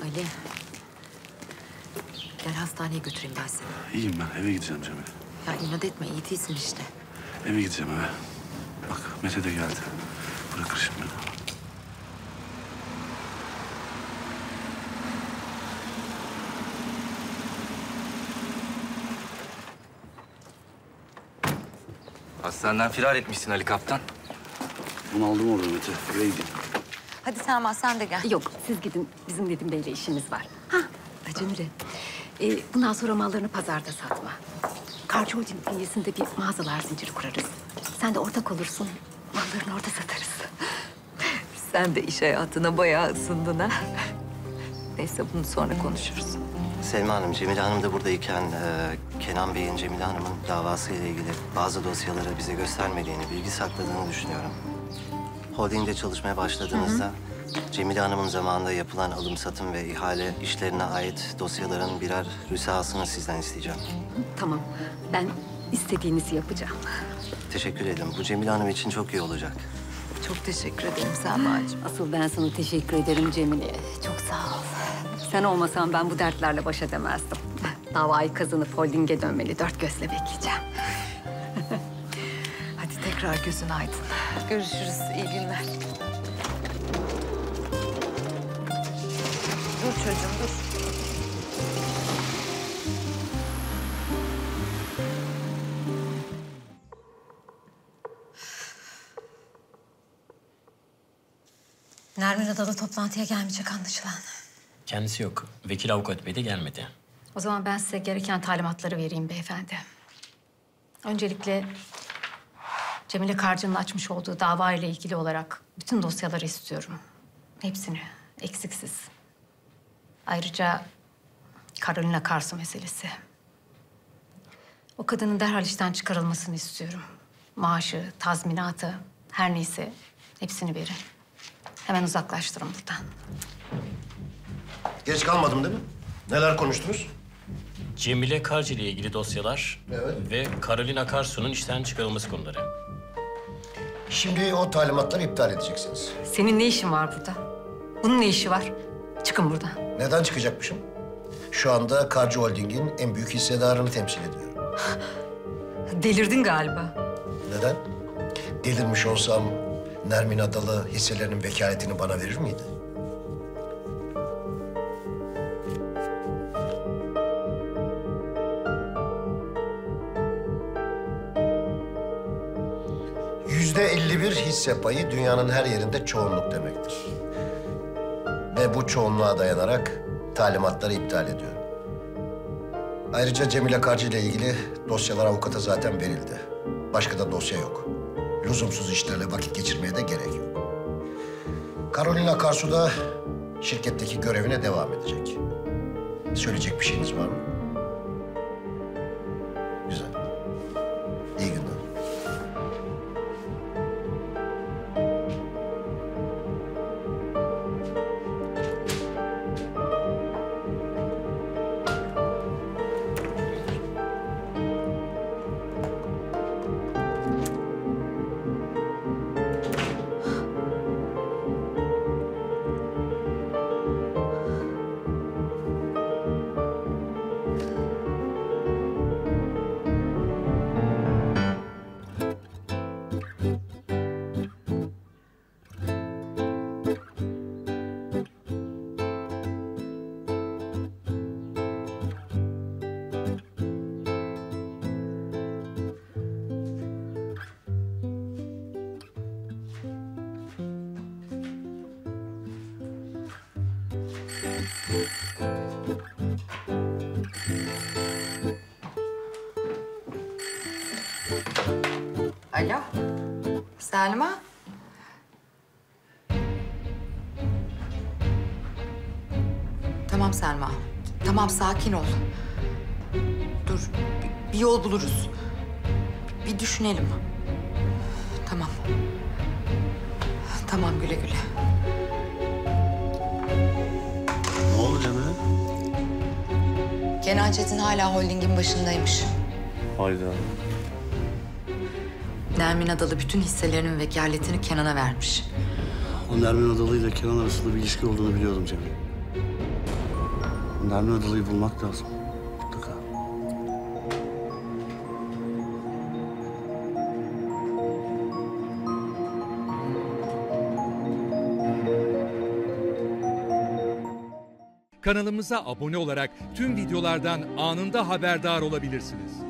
Ali. Gel hastaneye götüreyim ben seni. İyiyim ben. Eve gideceğim Cemile. Ya inat etme, iyi değilsin işte. Eve gideceğim eve. Bak Mete de geldi. Bırakır şimdi beni. Hastaneden firar etmişsin Ali Kaptan. Bunu aldım orada Mete. Eve gideyim. Hadi Selma sen de gel. Yok, siz gidin. Bizim Nedim Bey'le işimiz var. Cemile, bundan sonra mallarını pazarda satma. Karcı Holding bünyesinde bir mağazalar zinciri kurarız. Sen de ortak olursun, mallarını orada satarız. Sen de iş hayatına bayağı ısındın ha. Neyse bunu sonra konuşuruz. Selma Hanım, Cemile Hanım da buradayken Kenan Bey'in Cemile Hanım'ın davasıyla ilgili bazı dosyaları bize göstermediğini, bilgi sakladığını düşünüyorum. Holding'de çalışmaya başladığınızda Cemile Hanım'ın zamanında yapılan alım satım ve ihale işlerine ait dosyaların birer rüsahasını sizden isteyeceğim. Tamam, ben istediğinizi yapacağım. Teşekkür ederim. Bu Cemile Hanım için çok iyi olacak. Çok teşekkür ederim Selma'cığım. Asıl ben sana teşekkür ederim Cemile. Çok sağ ol. Sen olmasan ben bu dertlerle baş edemezdim. Davayı kazanıp holdinge dönmeli, dört gözle bekleyeceğim. Hadi tekrar gözün aydın. Görüşürüz, iyi günler. Dur çocuğum, dur. Nermin Adalı toplantıya gelmeyecek anlaşılan. Kendisi yok. Vekil avukat bey de gelmedi. O zaman ben size gereken talimatları vereyim beyefendi. Öncelikle Cemile Karcı'nın açmış olduğu dava ile ilgili olarak bütün dosyaları istiyorum. Hepsini, eksiksiz. Ayrıca Carolina Karsu meselesi. O kadının derhal işten çıkarılmasını istiyorum. Maaşı, tazminatı, her neyse hepsini verin. Hemen uzaklaştırın buradan. Geç kalmadım değil mi? Neler konuştunuz? Cemile Karcı ile ilgili dosyalar Evet. ve Carolina Karsu'nun işten çıkarılması konuları. Şimdi o talimatları iptal edeceksiniz. Senin ne işin var burada? Bunun ne işi var? Çıkın buradan. Neden çıkacakmışım? Şu anda Karcı Holding'in en büyük hissedarını temsil ediyorum. Delirdin galiba. Neden? Delirmiş olsam Nermin Adalı hisselerinin vekaletini bana verir miydi? %51 hisse payı dünyanın her yerinde çoğunluk demektir. Ve bu çoğunluğa dayanarak talimatları iptal ediyorum. Ayrıca Cemile Karcı ile ilgili dosyalar avukata zaten verildi. Başka da dosya yok. Lüzumsuz işlerle vakit geçirmeye de gerek yok. Carolina Karsu da şirketteki görevine devam edecek. Söyleyecek bir şeyiniz var mı? Güzel. İyi günler. Alo, Selma. Tamam Selma, tamam sakin ol. Dur, bir yol buluruz. Bir düşünelim. Tamam. Tamam, güle güle. Ne oldu Cemile? Kenan Çetin hala holdingin başındaymış. Hayda. Nermin Adalı bütün hisselerinin vekaletini Kenan'a vermiş. O Nermin Adalı ile Kenan arasında bir ilişki olduğunu biliyordum Cemile. Nermin Adalı'yı bulmak lazım. Mutlaka. Kanalımıza abone olarak tüm videolardan anında haberdar olabilirsiniz.